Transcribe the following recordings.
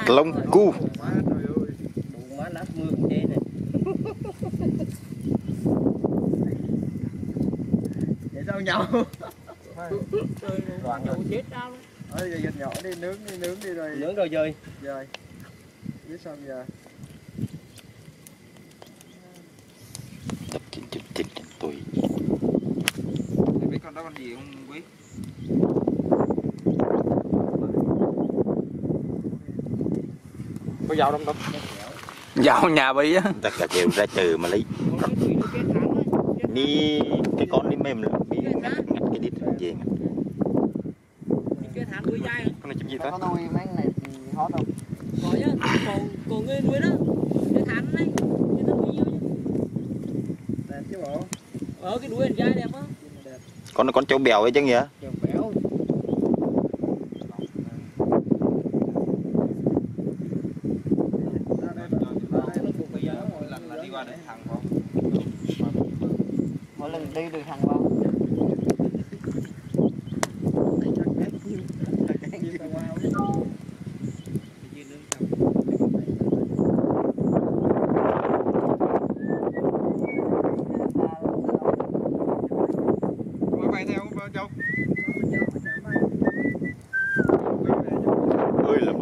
lông cu. Má nát mưa cũng thế này. Vậy sao nhậu? Rồi nhậu chết tao luôn. Giờ dịch nhỏ đi nướng đi rồi. Nướng rồi chơi. Rồi. Biết sao giờ? Tập chỉnh tùy. Biết con đó con gì không Quý? Có dao đông tâm. Dao nhà Bi á. Tất cả đều ra trừ mà lấy. Đi cái con đi mềm nữa. Ngắt cái đít về. Cái thằng nuôi dai. Con này chim gì ta? Có nuôi mấy này thì hot không? Có chứ, còn người nuôi đó. Cái thằng này, cái nó bao nhiêu chứ? Đẹp chứ bộ. Cái đuôi dai đẹp á. Con trâu bèo ấy chứ gì á? Trâu béo. Đi qua đến thằng không? Mỗi lần đi được thằng không? Bay theo không Châu? Ơi là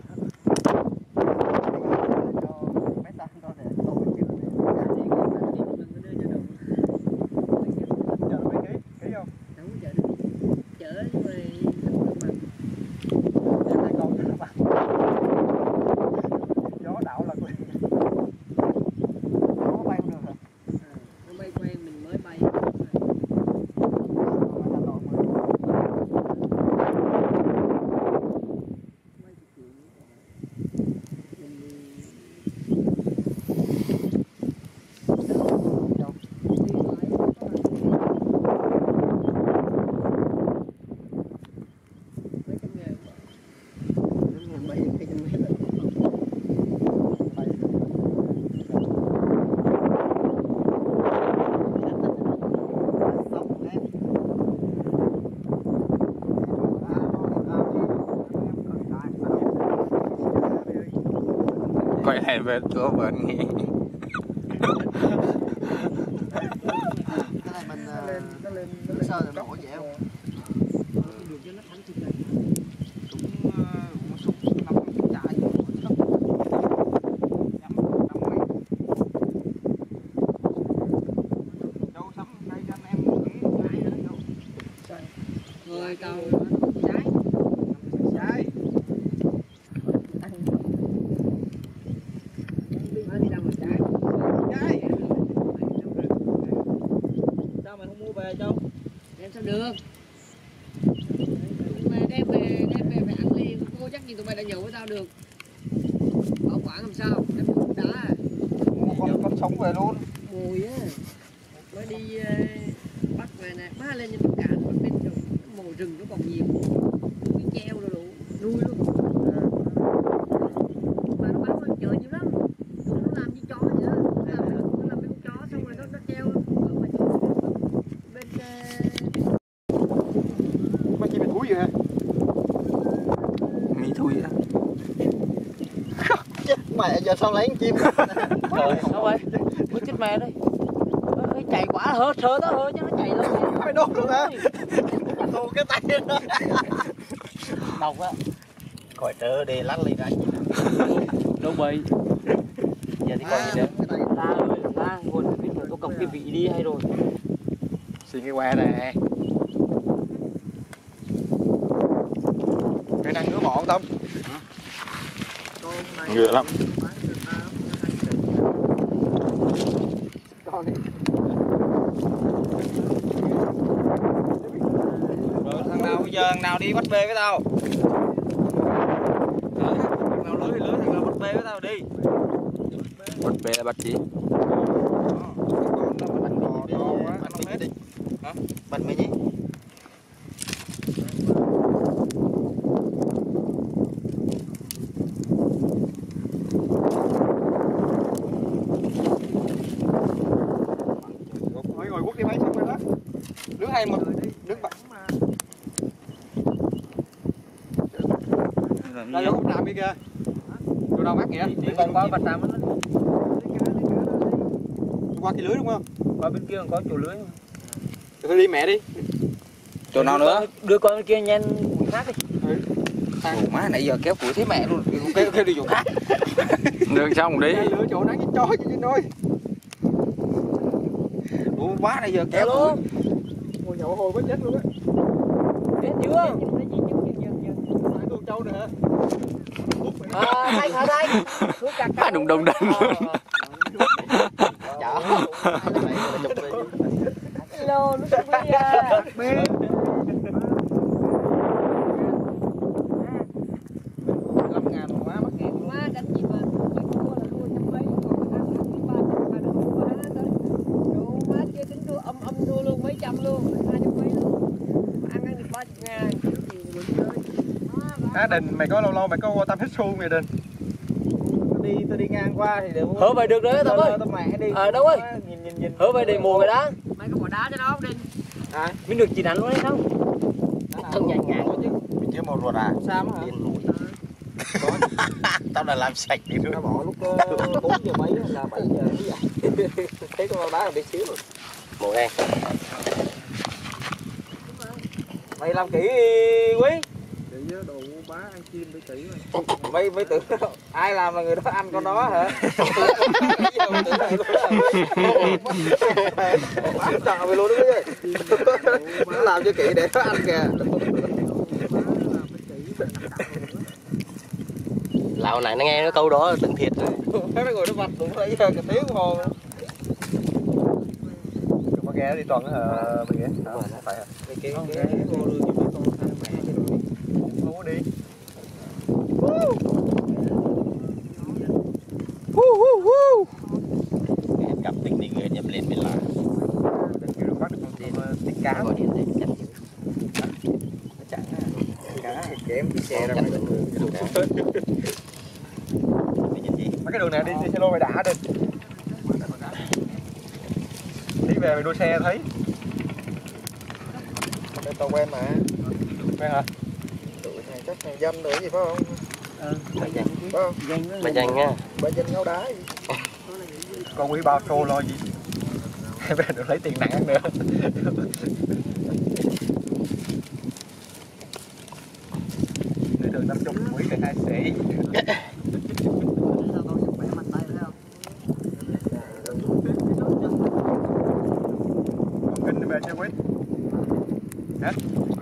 coi này về cửa bệnh nghe. Cái này mình nó sơ thì mổ dễ không? Được cho nó thắng chục này. Cũng sụp 5 chạy. Đâu sắm đây cho anh em Rồi tao trái. trái. Sao mày không mua về đâu? Đem sao được? Đem về phải ăn liền. Cô chắc gì tụi mày đã nhậu với tao được. Bảo quản làm sao? Đem cục đá. Con sống về luôn. Mùi á. Mới đi bắt về nè. Má lên trên cả bên trong mồi rừng nó còn nhiều. Nuôi treo rồi đủ. Nuôi luôn. Mà nó bán ngoài chợ nhiều lắm. Nó làm như chó vậy đó. Nó làm mấy con chó xong rồi nó treo ở ngoài chỗ bên Mấy chim thúi vậy hả? Mi thui á. Chết mẹ giờ sao lấy con chim? Trời sao vậy? Mới chết mẹ đây. Nó chạy quả hơ sơ đó thôi chứ nó chạy lên. Phải đốt luôn hả? Đốt cái tay nó. Độc á. Khỏi trơ đi lăn đi ra. Đâu bầy. Giờ thì còn gì nữa? La nguồn biết rồi, tôi cầm cái vị đi hay rồi. Xin cái que nè. Cái năng ngứa mọn Tâm. Ngựa lắm. Rồi thằng nào bây giờ thằng nào đi bắt bê với tao? Thằng nào lưới thằng nào bắt bê với tao đi. Bắt bê là bắt gì? Bật mấy gì? Ngồi quất đi mấy xong rồi đó. Nướng hay một nướng bạc. Ra vô làm đi kìa. Tụi đâu bắt kìa. Đi còn có bạch tràm nó. Qua cái lưới đúng không? Qua bên kia còn có chỗ lưới. Thôi đi mẹ đi. Chỗ nào nữa? Đưa con bên kia nhanh khác đi. Ủa má nãy giờ kéo củi thấy mẹ luôn. Kêu đi chỗ khác. Được xong đi. Lựa chỗ nắng cái chó chứ nói. Ủa quá nãy giờ kéo luôn. Ngồi nhậu hồi mới chết luôn á. Chết chưa? Phải con trâu nữa hả? Thanh hả Thanh? Má đùng đùng đùng. Hello, nó sẽ bị à. 5.000 mà má mắc kẹt. Má đánh gì mà mua là mua trăm mấy, còn ăn là 300 đồng quá thôi. Đồ má chưa tính đua âm đua luôn mấy trăm luôn, 200 mấy luôn. Ăn được 30.000. Đình mày có lâu mày có qua tâm hết xu mày Đình. Tôi đi ngang qua thì để mua. Hứa vậy được đấy tao ơi. Tao mẹ đi. Đâu ơi. Nhìn. Hứa vậy để mùa vậy đó. Mày có bỏ đá cho nó không Đinh? Mình được chỉ đánh luôn đấy không? Thân nhàn nhàn quá chứ. Mày chứ một ruột à? Sao hả? Tao đã làm sạch đi rồi. Nó bỏ lúc 4 giờ mấy là 7 giờ mới vậy. Thấy con đá là đi xíu rồi. Mùa đây. Mày làm kỹ Quý. Kỹ đồ bá ăn chim để kỹ mà. Mày tưởng ai làm là người đó ăn con đó hả? Chọn mày luôn đó chứ. Nó làm cho kỹ để nó ăn kìa. Lão này nó nghe cái câu đó từng thiệt rồi. Nó ngồi nó vặt cũng thấy cái tiếng hồn. Có ghé đi toàn hả mày ghé? Không phải hả? Cái vô luôn cho mấy con ăn mẹ cho rồi. Không có đi. Cặp tình đi người nhập lên bên lại. Kêu được bắt được con tiếng cá. Gọi điện để chặt. Chẳng cá kém cái xe ra mày. Mấy cái đường này đi xe lô mày đã đi. Đi về mày đua xe thấy. Đây tao quen mà. Quen hả? Tụi này chắc thằng dâm nữa gì phải không? Mày dành. Phải không? Mày dành nha. Ba dân ngáo đá gì? Con quý bao xô lo gì? Về được lấy tiền nặng nữa. Để thường 50 quý cái 2 sĩ. Kinh đi về chưa quý? Hả?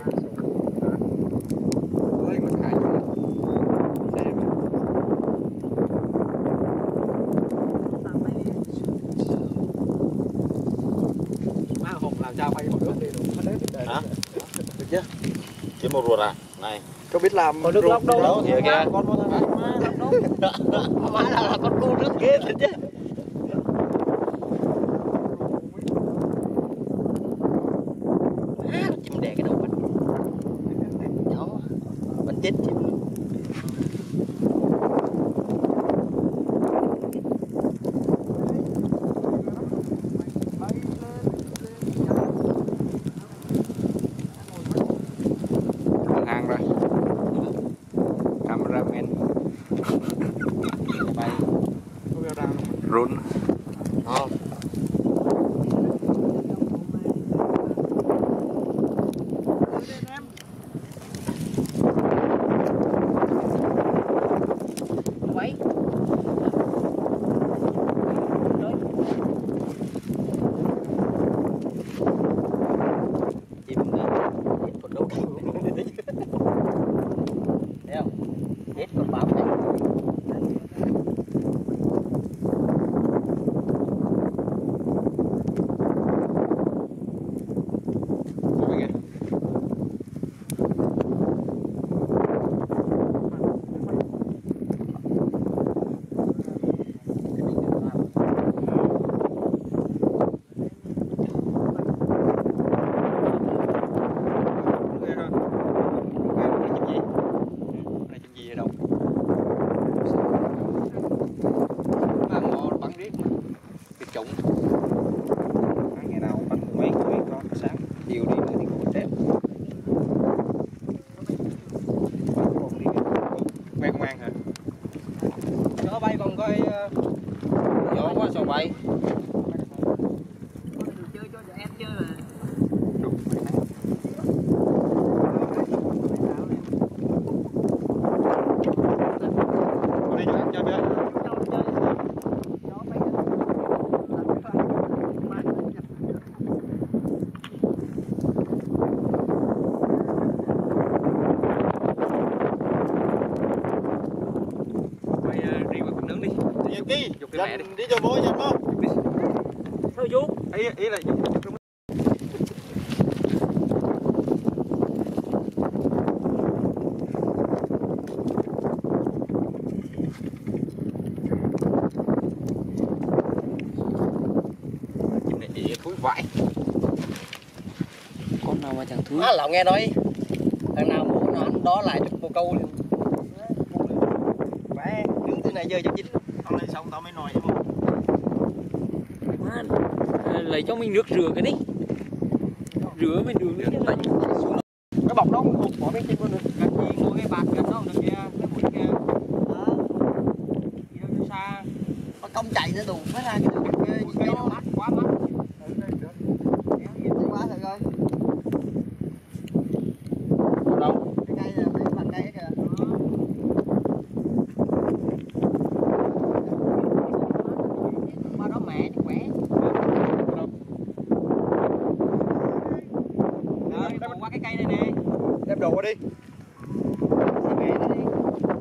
Ơi mình khai cho xe mà. Má hộp làm sao phải một nước đi luôn. Hả? Được chưa? Chứ một ruột à? Này. Có biết làm Còn nước lóc đâu. Đâu thì kìa. Con má là con đu nước ghê thật chứ. Chim đẻ cái đầu mình. Đó. Mình chết chim. Hàng rồi. Cameraman. Bay. Run. Không. Quấy. Chim hết con đâu thấy không? Hết con báo này. coi gió quá sao bay. Chơi cho tụi em chơi mà. đi cho ăn chơi chưa? Đi qua nướng đi. Đi đi cho bố dành không? Sao vô? Ý là thúi vãi. Con nào mà chẳng thúi. Á lão nghe nói thằng nào muốn nó ăn đó lại được một câu liền. Vẽ nướng từ này giờ cho chín. ăn lên xong tao mới nói chứ không? Lấy cho mình nước rửa cái đi. Rửa mình đường nước chứ lạnh. Cái bọc đó không bỏ bên trên luôn nữa. Cái gì ngồi cái bạc gần đó được kia, cái mũi kia. Đi đâu xa. Nó công chạy nữa đủ mới ra cái đường cây nó mát quá mát. Quá rồi coi. Đâu? Cái cây này cái phần cây kìa. Mà đó mẹ thì khỏe. Rồi, qua cái cây này nè. Đem đồ qua đi. Mẹ nó đi.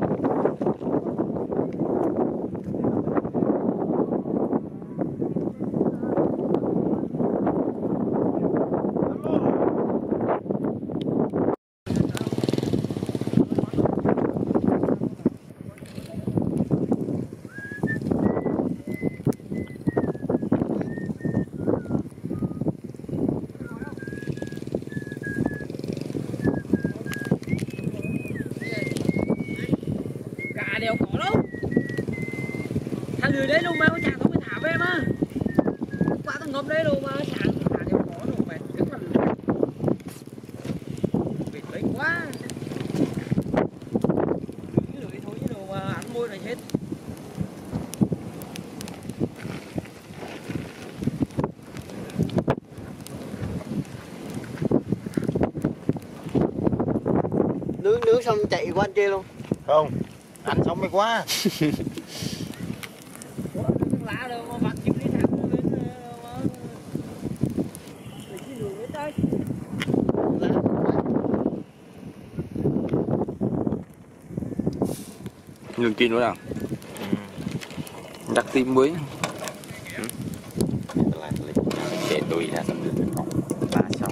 Gà đều có đâu. Thằng lười đấy luôn mà con chàng không phải thả về mà. Quá thằng ngâm đấy luôn mà chàng thả đều có đâu mệt rất là mệt đấy quá. Cái lười thôi chứ đâu mà ăn môi này hết. Nướng xong chạy qua anh kia luôn. Không. Ăn xong mới quá. Ủa, đừng lạ đâu mà vặt chịu đi thẳng lên mà. Để chi đường đến đây. Ngừng tin nữa nào. Đặt tim mới. Để tôi ra xong được không? Ba xong.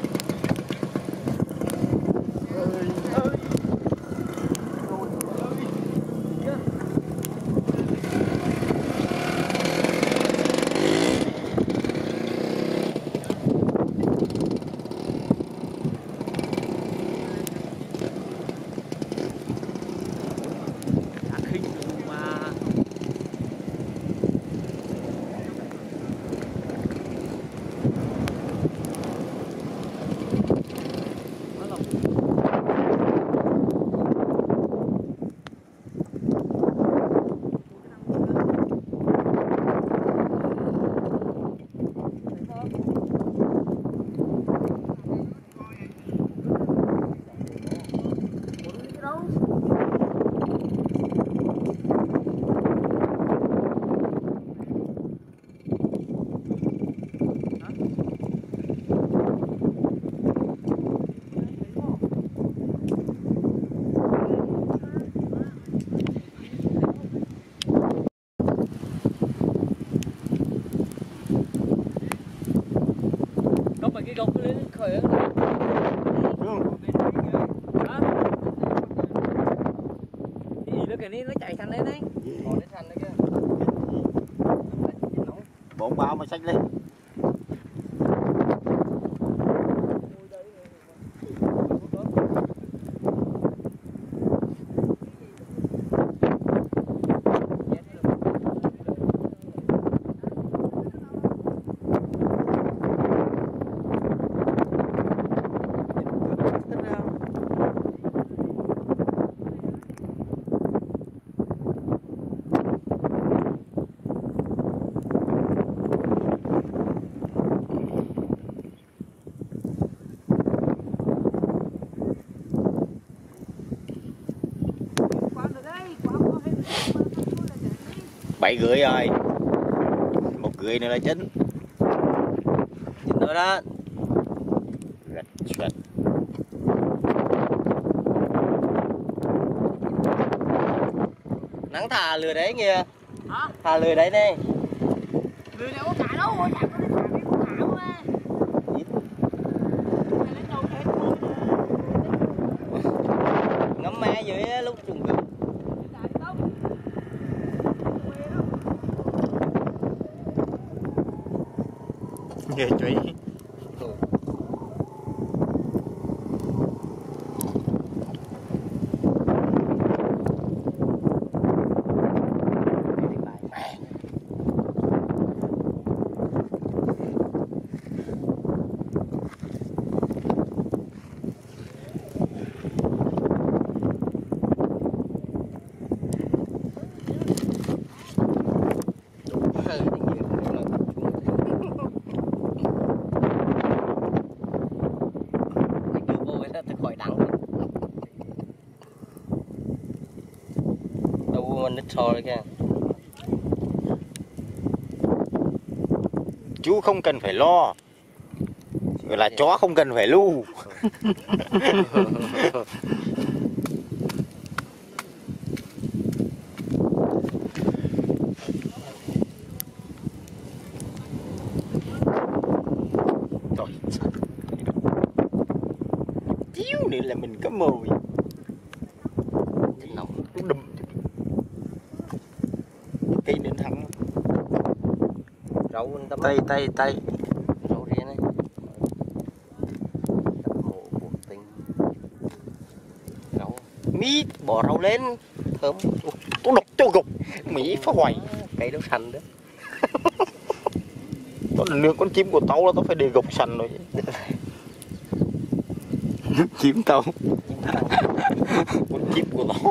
Khinh rồi mà. Cái gốc nó lên khởi á. Gì nữa kìa nó chạy thành lên đấy. Còn đến thành nữa kìa. Bộn bao mà xách lên. 7 rưỡi rồi, 1 rưỡi nữa là chín. Chín rồi đó. Rạch. Nắng thả lừa đấy kìa. Hả? Thả lừa đấy đây. Người này có cả đâu rồi, chẳng có thả cái con thả mà. Này nó trâu thế thôi. Ngắm mé dưới á, lúc trùng cực. Nghe chuối. Nít sò đấy kìa. Chú không cần phải lo, gọi là chó không cần phải lu. Rồi chiếu nữa là mình có mồi. Đùm cây nên thắng Rau tấm tay rau rĩa này. Mổ buộc tinh. Rau mít bỏ rau lên thơm. tôi độc cho gục Mỹ phá hoại Cây nó xanh đó. có nướng con chim của tao là tao phải để gục sành rồi. Chim tao con chim của tao.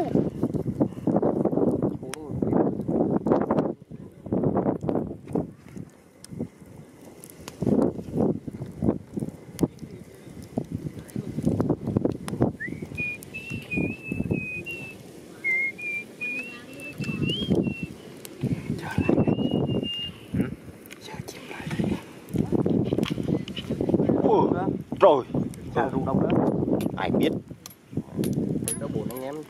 Rồi Sao rung đông đó. ai biết Nó buồn anh em chứ.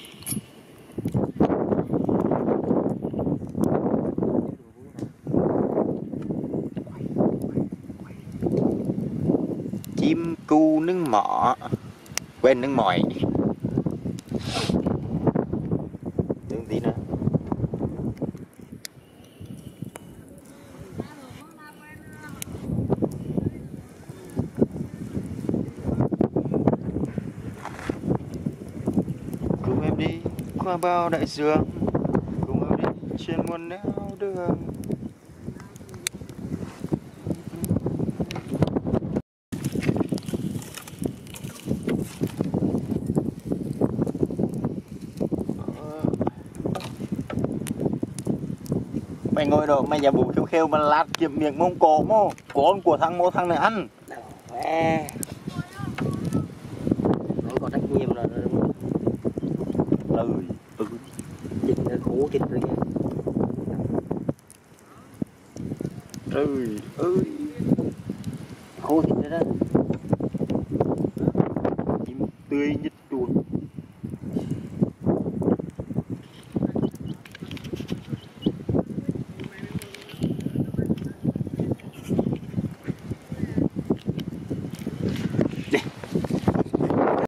chim cu nướng mọ quên nướng mòi nướng tí nữa. Cùng em đi qua bao đại dương, cùng em đi trên muôn nẻo đường. Mày ngồi đâu mày giả bộ khêu khêu mà lát kiếm miệng mông cổ mô con của thằng này ăn. Anh có trách nhiệm là chích nó khổ chích rồi nha. Trời ơi Khổ chích rồi đó.